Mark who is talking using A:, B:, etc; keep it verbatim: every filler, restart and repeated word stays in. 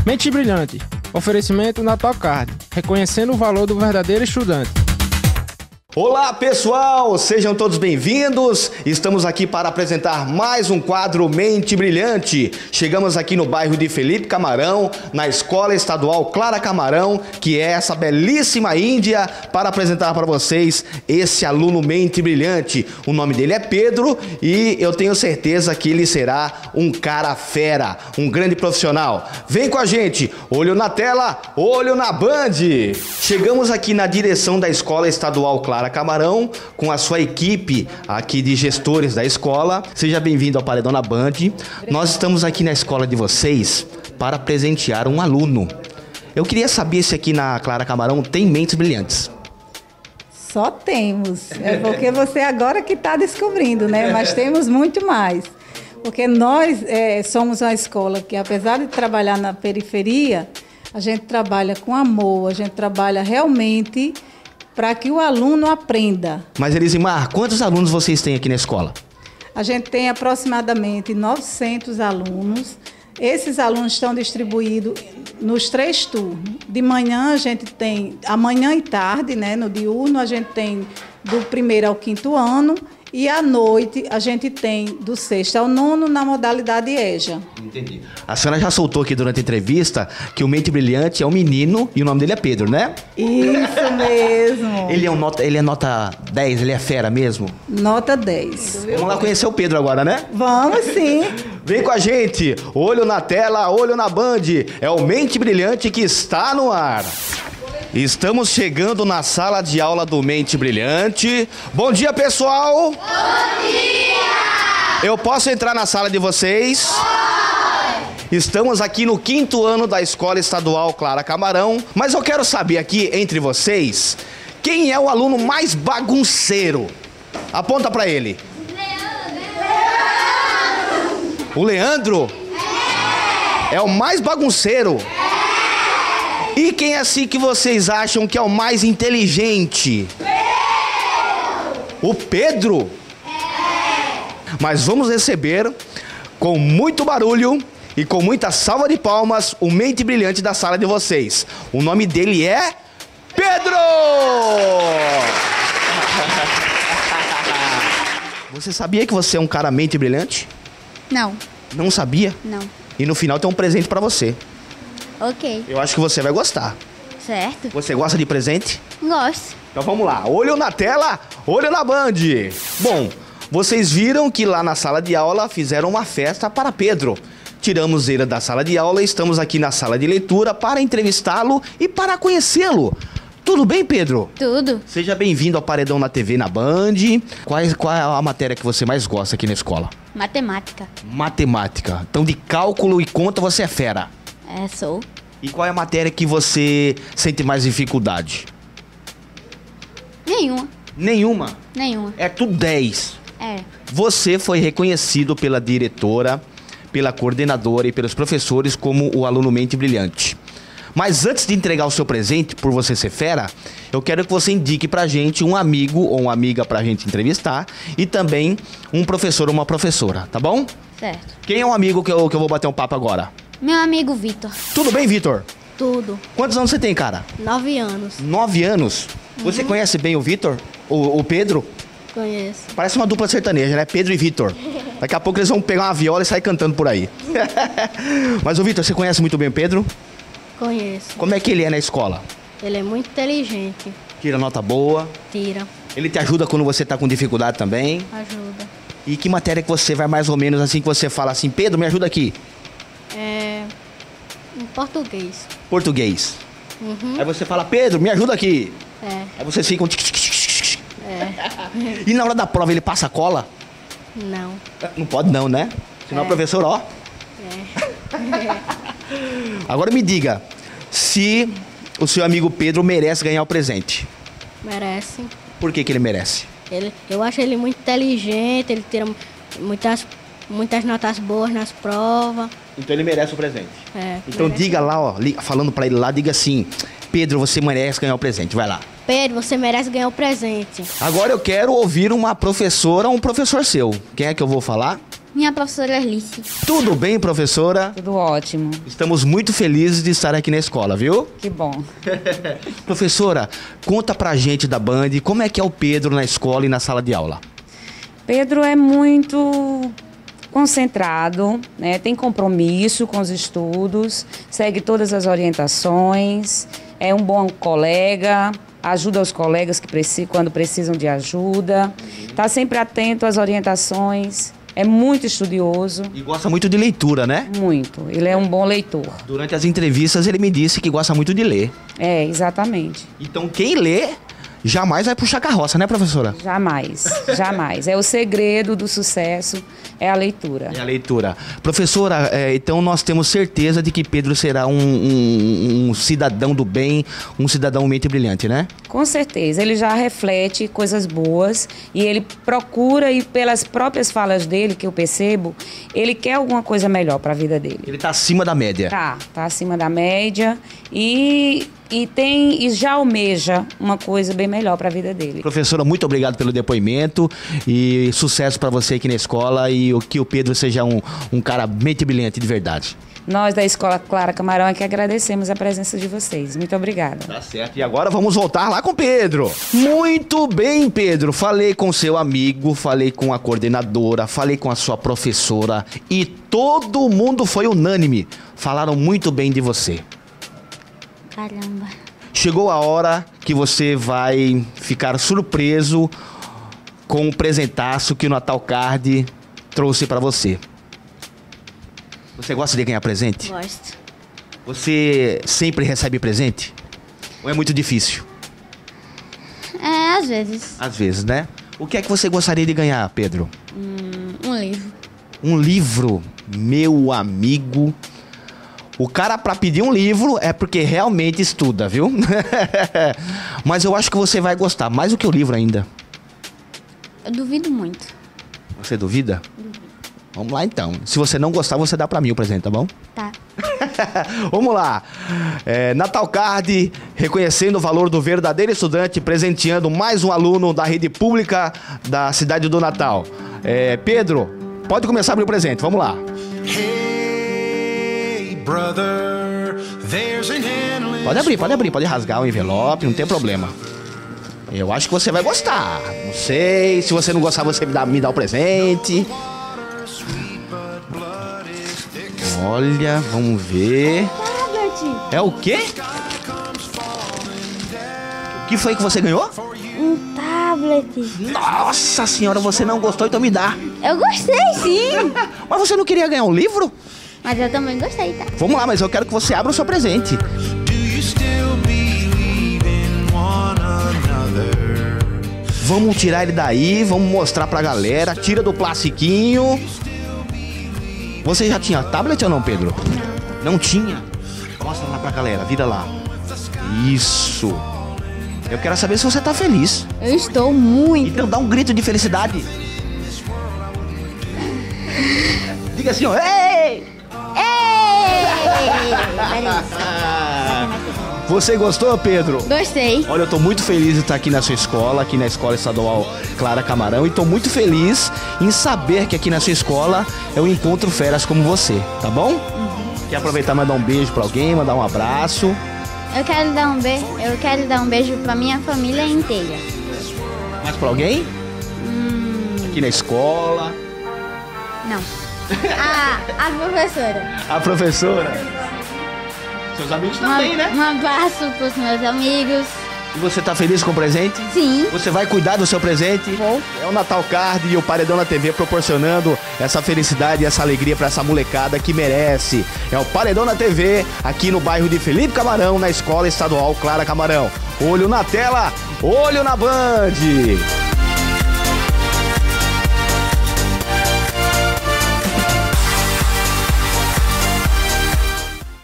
A: Mente Brilhante. Oferecimento Natalcard. Reconhecendo o valor do verdadeiro estudante.
B: Olá pessoal, sejam todos bem-vindos. Estamos aqui para apresentar mais um quadro Mente Brilhante. Chegamos aqui no bairro de Felipe Camarão, na Escola Estadual Clara Camarão, que é essa belíssima Índia, para apresentar para vocês esse aluno Mente Brilhante. O nome dele é Pedro e eu tenho certeza que ele será um cara fera, um grande profissional. Vem com a gente, olho na tela, olho na Band. Chegamos aqui na direção da Escola Estadual Clara Camarão, com a sua equipe aqui de gestores da escola. Seja bem-vindo ao Paredão na Band. Nós estamos aqui na escola de vocês para presentear um aluno. Eu queria saber se aqui na Clara Camarão tem mentes brilhantes.
C: Só temos. É porque você agora que está descobrindo, né? Mas temos muito mais. Porque nós é, somos uma escola que, apesar de trabalhar na periferia, a gente trabalha com amor, a gente trabalha realmente para que o aluno aprenda.
B: Mas, Elisimar, quantos alunos vocês têm aqui na escola?
C: A gente tem aproximadamente novecentos alunos. Esses alunos estão distribuídos nos três turnos. De manhã a gente tem, amanhã e tarde, né? No diurno a gente tem do primeiro ao quinto ano. E à noite a gente tem do sexto ao nono na modalidade E J A.
B: Entendi. A senhora já soltou aqui durante a entrevista que o Mente Brilhante é um menino e o nome dele é Pedro, né?
C: Isso mesmo.
B: Ele é, um nota, ele é nota dez, ele é fera mesmo?
C: Nota dez.
B: Vamos lá conhecer o Pedro agora, né?
C: Vamos sim.
B: Vem com a gente, olho na tela, olho na Band. É o Mente Brilhante que está no ar. Estamos chegando na sala de aula do Mente Brilhante. Bom dia, pessoal!
D: Bom dia!
B: Eu posso entrar na sala de vocês? Pode! Estamos aqui no quinto ano da Escola Estadual Clara Camarão. Mas eu quero saber aqui, entre vocês, quem é o aluno mais bagunceiro? Aponta pra ele.
D: Leandro!
B: O Leandro? É! É o mais bagunceiro? E quem é assim que vocês acham que é o mais inteligente? Eu! O Pedro? É! Mas vamos receber, com muito barulho e com muita salva de palmas, o Mente Brilhante da sala de vocês. O nome dele é Pedro! Você sabia que você é um cara mente brilhante?
D: Não.
B: Não sabia?
D: Não.
B: E no final tem um presente pra você.
D: Ok.
B: Eu acho que você vai gostar.
D: Certo.
B: Você gosta de presente?
D: Gosto.
B: Então vamos lá. Olho na tela, olho na Band. Bom, vocês viram que lá na sala de aula fizeram uma festa para Pedro. Tiramos ele da sala de aula e estamos aqui na sala de leitura para entrevistá-lo e para conhecê-lo. Tudo bem, Pedro?
D: Tudo.
B: Seja bem-vindo ao Paredão na T V na Band. Qual é, qual é a matéria que você mais gosta aqui na escola?
D: Matemática.
B: Matemática. Então de cálculo e conta você é fera.
D: É, sou.
B: E qual é a matéria que você sente mais dificuldade?
D: Nenhuma.
B: Nenhuma.
D: Nenhuma.
B: É tudo dez.
D: É.
B: Você foi reconhecido pela diretora, pela coordenadora e pelos professores como o aluno Mente Brilhante. Mas antes de entregar o seu presente, por você ser fera, eu quero que você indique pra gente um amigo ou uma amiga pra gente entrevistar e também um professor ou uma professora, tá bom?
D: Certo.
B: Quem é um amigo que eu, que eu vou bater um papo agora?
D: Meu amigo Vitor.
B: Tudo bem, Vitor?
E: Tudo.
B: Quantos anos você tem, cara?
E: Nove anos.
B: Nove anos? Você conhece bem o Vitor? O, o Pedro?
E: Conheço.
B: Parece uma dupla sertaneja, né? Pedro e Vitor. Daqui a pouco eles vão pegar uma viola e sair cantando por aí. Mas, ô Vitor, você conhece muito bem o Pedro?
E: Conheço.
B: Como é que ele é na escola?
E: Ele é muito inteligente.
B: Tira nota boa?
E: Tira.
B: Ele te ajuda quando você tá com dificuldade também?
E: Ajuda.
B: E que matéria que você vai mais ou menos assim, que você fala assim, Pedro, me ajuda aqui?
E: É... Em português.
B: Português.
E: Uhum.
B: Aí você fala, Pedro, me ajuda aqui.
E: É.
B: Aí vocês ficam...
E: É.
B: E na hora da prova ele passa cola?
E: Não.
B: Não pode não, né? Senão
E: É.
B: o professor, ó.
E: É.
B: Agora me diga, se o seu amigo Pedro merece ganhar o presente.
E: Merece.
B: Por que que ele merece?
E: Ele, eu acho ele muito inteligente, ele tira muitas, muitas notas boas nas provas.
B: Então ele merece o presente.
E: É,
B: Então
E: merece.
B: diga lá, ó, li- falando pra ele lá, diga assim, Pedro, você merece ganhar o presente, vai lá.
E: Pedro, você merece ganhar o presente.
B: Agora eu quero ouvir uma professora ou um professor seu. Quem é que eu vou falar?
D: Minha professora Alice.
B: Tudo bem, professora?
F: Tudo ótimo.
B: Estamos muito felizes de estar aqui na escola, viu?
F: Que bom.
B: Professora, conta pra gente da Band, como é que é o Pedro na escola e na sala de aula?
F: Pedro é muito concentrado, né? Tem compromisso com os estudos, segue todas as orientações, é um bom colega, ajuda os colegas que precisam, quando precisam de ajuda, está sempre atento às orientações, é muito estudioso.
B: E gosta muito de leitura, né?
F: Muito, ele é um bom leitor.
B: Durante as entrevistas ele me disse que gosta muito de ler.
F: É, exatamente.
B: Então quem lê jamais vai puxar carroça, né, professora?
F: Jamais, jamais. É o segredo do sucesso, é a leitura.
B: É a leitura. Professora, é, então nós temos certeza de que Pedro será um, um, um cidadão do bem, um cidadão mente brilhante, né?
F: Com certeza, ele já reflete coisas boas e ele procura, e pelas próprias falas dele, que eu percebo, ele quer alguma coisa melhor para a vida dele.
B: Ele está acima da média.
F: Tá, tá acima da média e, e, tem, e já almeja uma coisa bem melhor para a vida dele.
B: Professora, muito obrigado pelo depoimento e sucesso para você aqui na escola e o que o Pedro seja um, um cara mente brilhante de verdade.
F: Nós da Escola Clara Camarão é que agradecemos a presença de vocês. Muito obrigada.
B: Tá certo. E agora vamos voltar lá com o Pedro. Muito bem, Pedro. Falei com seu amigo, falei com a coordenadora, falei com a sua professora e todo mundo foi unânime. Falaram muito bem de você.
D: Caramba.
B: Chegou a hora que você vai ficar surpreso com o presentaço que o Natal Card trouxe pra você. Você gosta de ganhar presente?
D: Gosto.
B: Você sempre recebe presente? Ou é muito difícil?
D: É, às vezes.
B: Às vezes, né? O que é que você gostaria de ganhar, Pedro?
D: Hum, um livro.
B: Um livro, meu amigo. O cara pra pedir um livro é porque realmente estuda, viu? Mas eu acho que você vai gostar, mais do que o livro ainda.
D: Eu duvido muito.
B: Você duvida? Duvido. Vamos lá então. Se você não gostar, você dá pra mim o presente, tá bom?
D: Tá.
B: Vamos lá. É, Natal Card, reconhecendo o valor do verdadeiro estudante, presenteando mais um aluno da rede pública da cidade do Natal. É, Pedro, pode começar a abrir o presente. Vamos lá.
G: Hey, brother, there's an endless
B: Pode abrir, pode abrir, pode rasgar o envelope, não tem problema. Eu acho que você vai gostar. Não sei, se você não gostar, você me dá, me dá o presente. Olha, vamos ver. É o quê? O que foi que você ganhou?
D: Um tablet.
B: Nossa senhora, você não gostou, então me dá.
D: Eu gostei, sim.
B: Mas você não queria ganhar um livro?
D: Mas eu também gostei, tá?
B: Vamos lá, mas eu quero que você abra o seu presente.
G: Do you still believe in one another?
B: Vamos tirar ele daí, vamos mostrar pra galera. Tira do plastiquinho. Você já tinha tablet ou não, Pedro? Não. Não tinha? Mostra lá pra galera, vira lá. Isso. Eu quero saber se você tá feliz.
D: Eu estou muito.
B: Então dá um grito de felicidade. Diga assim, ó. Ei! Você gostou, Pedro?
D: Gostei.
B: Olha, eu tô muito feliz de estar aqui na sua escola, aqui na Escola Estadual Clara Camarão, e tô muito feliz em saber que aqui na sua escola eu encontro feras como você, tá bom? Uhum. Quer aproveitar e mandar um beijo pra alguém, mandar um abraço?
D: Eu quero dar um beijo, eu quero dar um beijo pra minha família inteira.
B: Mais pra alguém?
D: Hum...
B: Aqui na escola?
D: Não. Ah, a professora.
B: A professora? Seus amigos também,
D: um,
B: né?
D: Um abraço pros meus amigos.
B: E você tá feliz com o presente?
D: Sim.
B: Você vai cuidar do seu presente?
D: Vou.
B: É o Natal Card e o Paredão na T V proporcionando essa felicidade e essa alegria pra essa molecada que merece. É o Paredão na T V, aqui no bairro de Felipe Camarão, na Escola Estadual Clara Camarão. Olho na tela, olho na Band.